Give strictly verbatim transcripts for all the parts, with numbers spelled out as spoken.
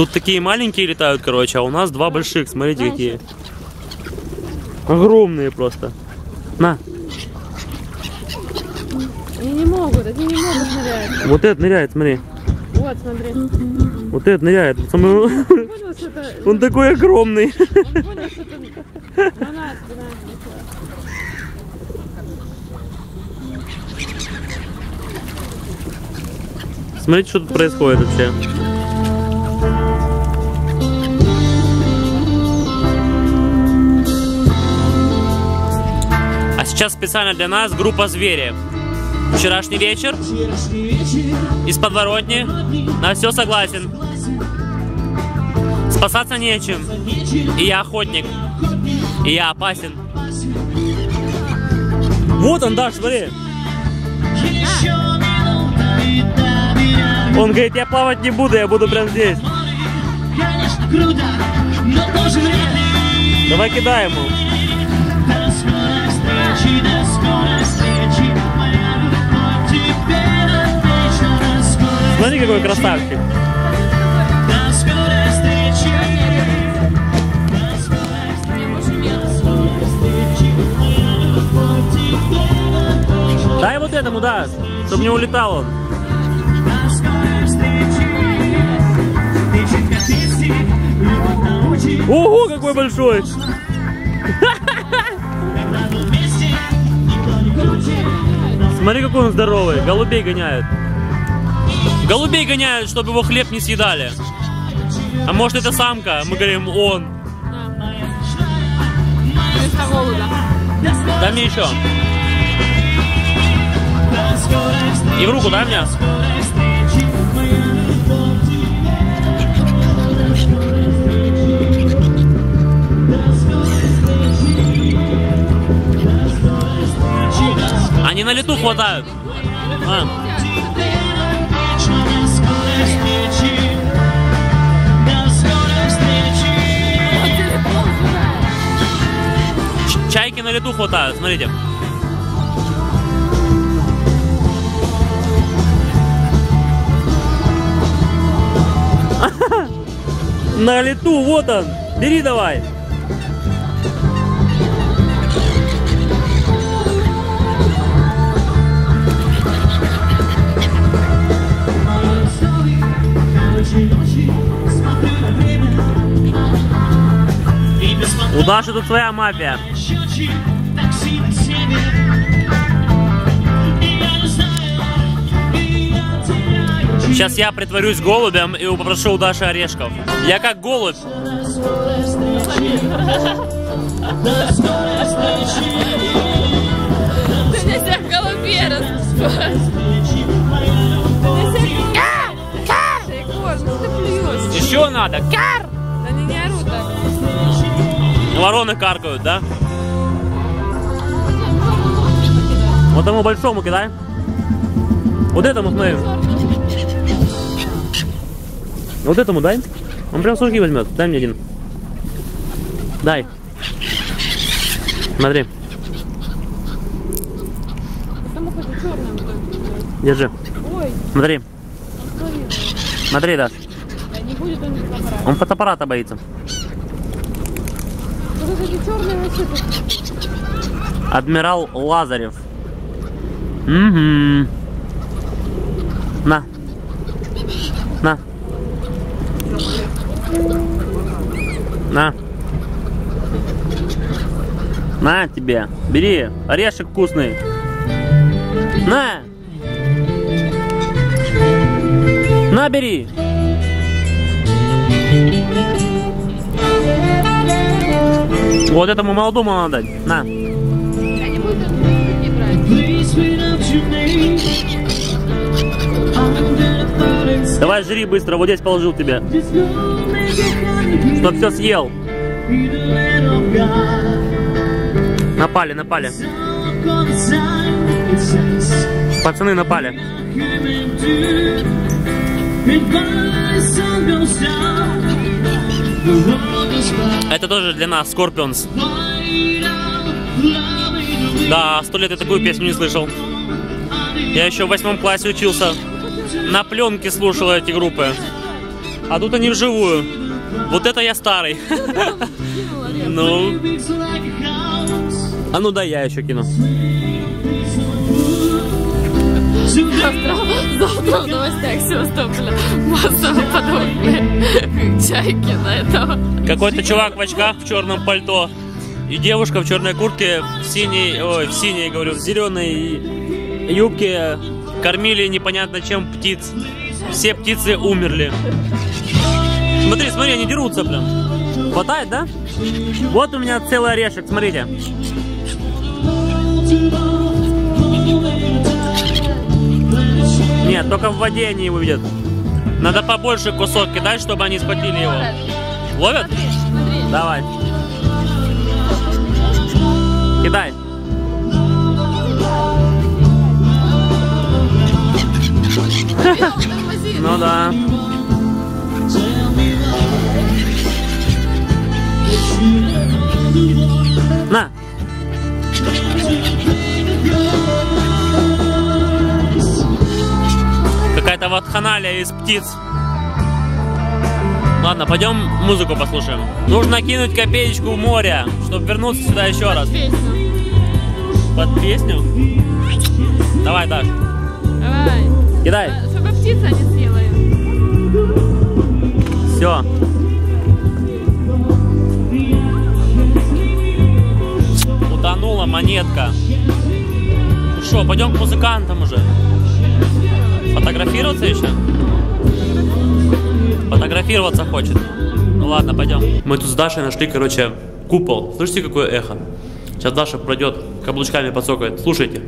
Тут такие маленькие летают, короче, а у нас два больших. Смотрите, какие. Огромные просто. На. Они не могут, они не могут нырять. Вот этот ныряет, смотри. Вот, смотри. Вот этот ныряет. Он, понял, что это... Он такой огромный. Он понял, что это... Смотрите, что тут происходит вообще. А сейчас специально для нас группа «Звери». Вчерашний вечер из подворотни, на все согласен. Спасаться нечем. И я охотник. И я опасен. Вот он, Даш, смотри. Он говорит, я плавать не буду, я буду прямо здесь. Давай кидай ему. Смотри, какой красавчик. Дай вот этому, да, чтобы не улетал он. Ого, какой большой! Смотри, какой он здоровый. Голубей гоняют. Голубей гоняют, чтобы его хлеб не съедали. А может, это самка? Мы говорим, он. Дай мне еще. И в руку дай мне. Они на лету хватают. А. Чайки на лету хватают, смотрите. На лету, вот он. Бери давай. У Даши тут своя мафия. Сейчас я притворюсь голубем и попрошу у Даши орешков. Я как голубь. Ты не как голубей распускаешь. Еще надо. Кар! Они не орут так. Вороны каркают, да? Вот тому большому кидай. Вот этому смотри. Вот этому дай. Он прям с руки возьмет. Дай мне один. Дай. Смотри. Держи. Ой. Смотри. Смотри, Даш. Не будет он фотоаппарата. Он фотоаппарата боится. Адмирал Лазарев. Угу. На. На. На. На тебе. Бери. Орешек вкусный. На. На, бери. Вот этому молодому надо дать. На. Давай жри быстро, вот здесь положил тебе. Чтоб все съел. Напали, напали. Пацаны напали. Это тоже для нас, Scorpions. Да, сто лет я такую песню не слышал. Я еще в восьмом классе учился. На пленке слушал эти группы. А тут они вживую. Вот это я старый. Ну. А ну да, я еще кину. Завтра, завтра в новостях Севастополя массово подобные чайки на этого. Какой-то чувак в очках в черном пальто и девушка в черной куртке в синей, ой, в синей, говорю, в зеленой юбке кормили непонятно чем птиц. Все птицы умерли. Смотри, смотри, они дерутся прям. Хватает, да? Вот у меня целый орешек, смотрите. Нет, только в воде они его видят. Надо побольше кусок кидать, чтобы они схватили его. Ловят? Смотри, смотри. Давай. Кидай. Ну да. На. Какая-то вакханалия из птиц. Ладно, пойдем музыку послушаем. Нужно кинуть копеечку в море, чтобы вернуться сюда еще раз. Песню. Под песню? Давай, Даш. Давай. Кидай. А, чтобы птица не съела ее. Все. Утонула монетка. Ну что, пойдем к музыкантам уже. Фотографироваться еще? Фотографироваться хочет. Ну ладно, пойдем. Мы тут с Дашей нашли, короче, купол. Слышите, какое эхо? Сейчас Даша пройдет, каблучками подсокает. Слушайте.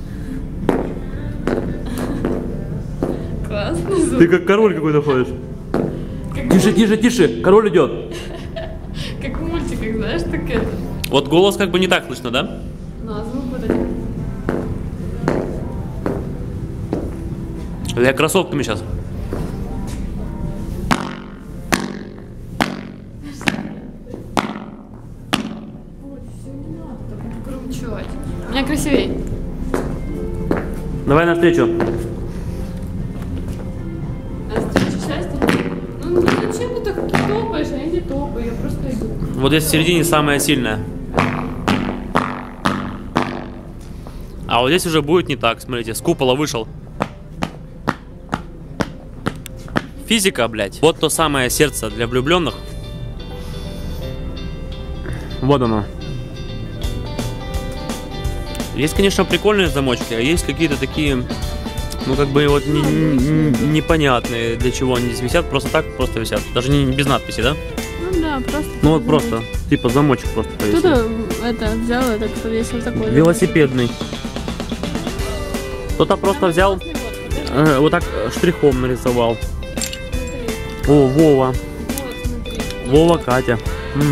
Классный звук. Ты как король какой-то ходишь. Тише, тише, тише. Король идет. Как в мультиках, знаешь, так это. Вот голос как бы не так слышно, да? Ну, а звук вот один. Я кроссовками сейчас. Кручать. У меня красивей. Давай навстречу. А встреча счастья? Ну, зачем ты так топаешь? А я не топаю, я просто иду. Вот здесь в середине самая сильная. А вот здесь уже будет не так. Смотрите, с купола вышел. Физика, блядь. Вот то самое сердце для влюбленных. Вот оно. Есть, конечно, прикольные замочки, а есть какие-то такие, ну, как бы, вот не, не, непонятные, для чего они здесь висят. Просто так, просто висят. Даже не без надписи, да? Ну да, просто. Ну вот просто, типа замочек просто повесил. Кто-то это взял, это повесил такой. Велосипедный. Кто-то просто взял, э, вот так штрихом нарисовал. О, Вова. Вот, смотри. Вова, Катя. М.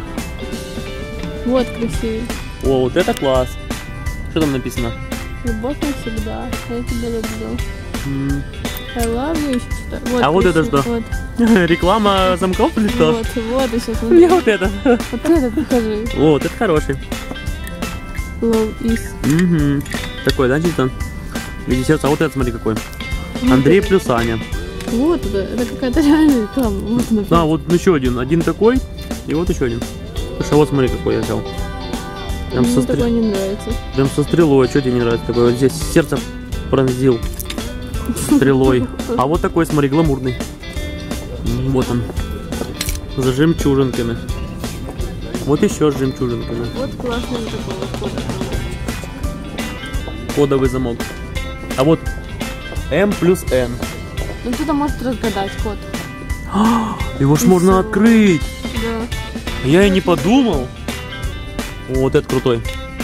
Вот красивый. О, вот это класс. Что там написано? Любовь навсегда. Я тебя люблю. М. I love you. Еще что-то. Вот, А вот это красиво. что? Вот, Реклама замков или что? вот, вот еще смотри. Мне вот это. Вот это покажи. О, вот это хороший. Love is. Угу. Такой, да, чисто? В виде сердца. А вот этот, смотри, какой. Андрей плюс Аня. Вот это, это какая-то реальная реклама. Вот она. А, вот еще один. Один такой. И вот еще один. Слушай, а вот смотри, какой я взял. Прям Мне со, такой стр... не нравится. Прям со стрелой. Что тебе не нравится такой? Вот здесь сердце пронзил стрелой. А вот такой, смотри, гламурный. Вот он. За жемчужинками. Вот еще с жемчужинками. Вот классный вот такой вот код. Кодовый замок. А вот М плюс Н. Ну кто-то может разгадать код. Его ж можно открыть. Да. Я и не подумал. О, вот это крутой.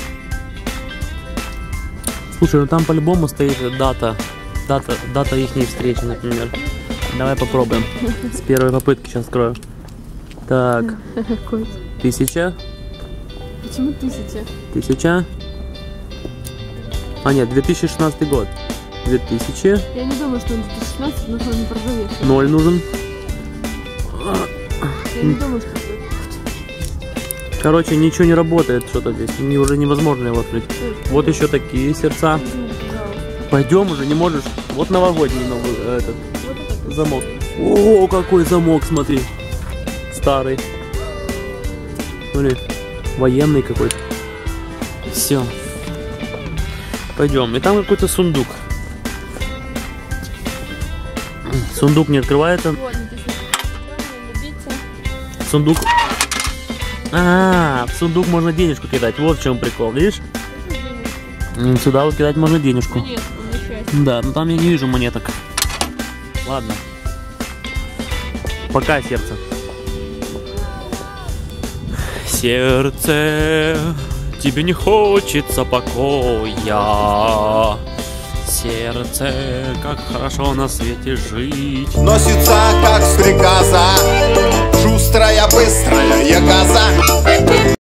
Слушай, ну там по-любому стоит дата. Дата, дата ихней встречи, например. Давай попробуем. С первой попытки сейчас открою. Так, Код. тысяча. Почему тысяча? Тысяча. А нет, две тысячи шестнадцатый год. Две тысячи. Я не думаю, что он две тысячи шестнадцать, но он не продавец. Ноль нужен. Я не думаю, что это. Короче, ничего не работает что-то здесь. Не, уже невозможно его открыть. Вот еще такие сердца. Пойдем уже, не можешь. Вот новогодний новый э, этот Вот это. замок. О, какой замок, смотри. Старый. Смотри, военный какой-то. Все. Пойдем. И там какой-то сундук. Сундук не открывается. Сундук. А, в сундук можно денежку кидать. Вот в чем прикол, видишь? Сюда вот кидать можно денежку. Да, но там я не вижу монеток. Ладно. Пока, сердце. Сердце, тебе не хочется покоя. Сердце, как хорошо на свете жить. Носится, как стрекоза, шустрая, быстрая ягоза.